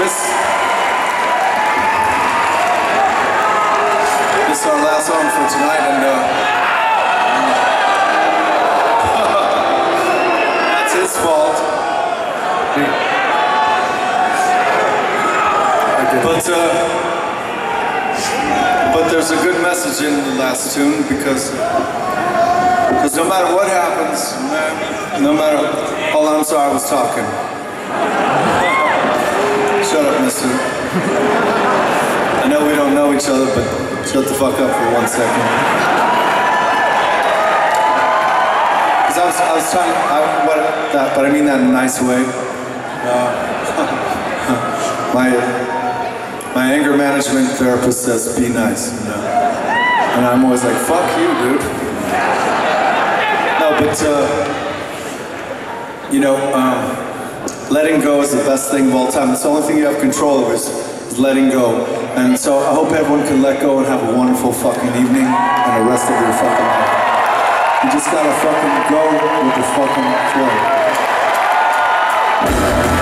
This is our last song for tonight, and that's his fault. But there's a good message in the last tune because no matter what happens, no matter. Hold on, I'm sorry, I was talking. Shut up, mister. I know we don't know each other, but shut the fuck up for 1 second. Because I was trying, but I mean that in a nice way. My anger management therapist says, be nice, you know? And I'm always like, fuck you, dude. No, but, you know, letting go is the best thing of all time. It's the only thing you have control over is letting go. And so I hope everyone can let go and have a wonderful fucking evening and the rest of your fucking life. You just gotta fucking go with the fucking flow.